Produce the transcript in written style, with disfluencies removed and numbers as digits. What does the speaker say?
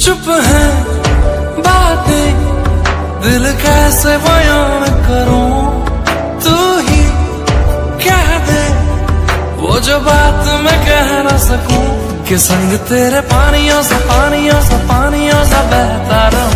चुप है बातें, दिल कैसे बयान करूं, तू ही कह दे वो जो बात मैं कह ना सकूं, कि संग तेरे पानियों सा बहता रहूं।